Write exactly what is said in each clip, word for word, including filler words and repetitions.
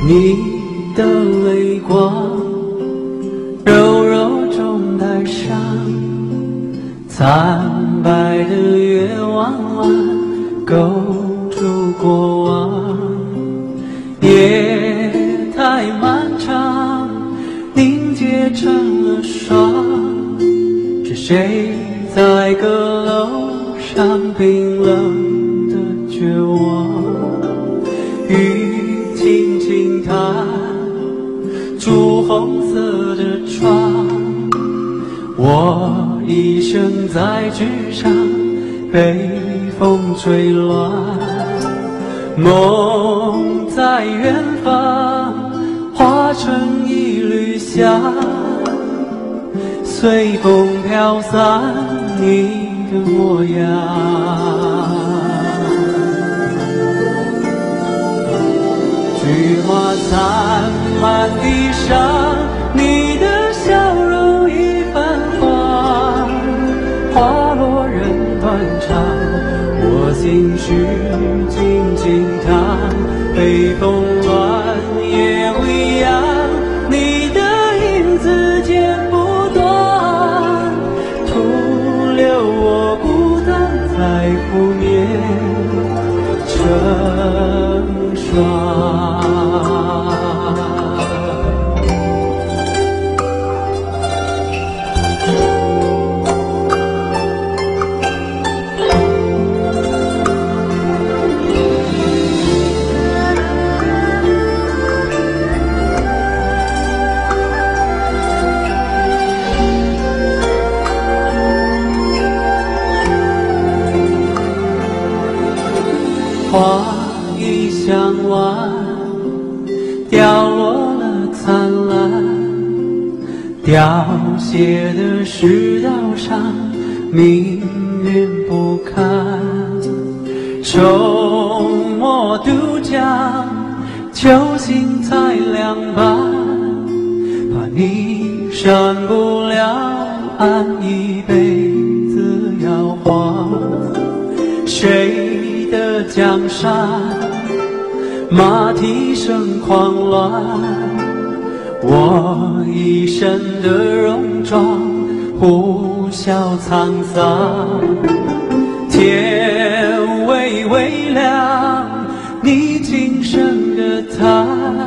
你的泪光，柔柔中带伤，惨白的月弯弯勾住过往。夜太漫长，凝结成了霜，是谁在阁楼上冰冷的绝望？雨轻轻弹，朱红色的窗，我一生在纸上被风吹乱，梦在远方化成一缕香，随风飘散你的模样。菊花残满地上，你的笑容已泛黄，花落人断肠，我心绪静静淌，北风乱夜未央，你的影子剪不断，徒留我孤单在湖面成霜。花已香完，掉落了灿烂，凋谢的世道上命运不堪。愁墨渡江，酒醒才两半，怕你上不了岸，一辈子摇晃。谁的江山，马蹄声狂乱，我一身的戎装呼啸沧桑。天微微亮，你轻声的叹，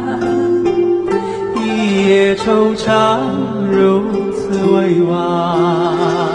一夜惆怅如此委婉。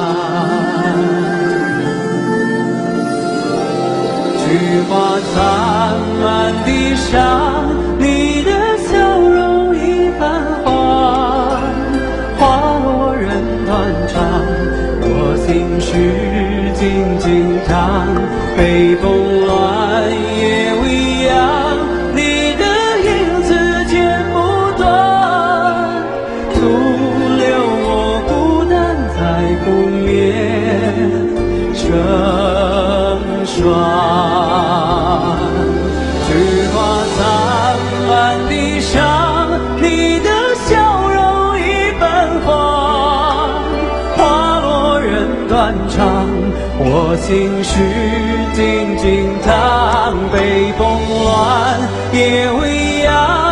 菊花残满地上，你的笑容已泛黄，花落人断肠，我心绪静静淌，北风乱夜未央，你的影子剪不断，徒留我孤单在湖面成霜。菊花残满地上，你的笑容已泛黄，花落人断肠，我心绪静静淌，北风乱夜未央。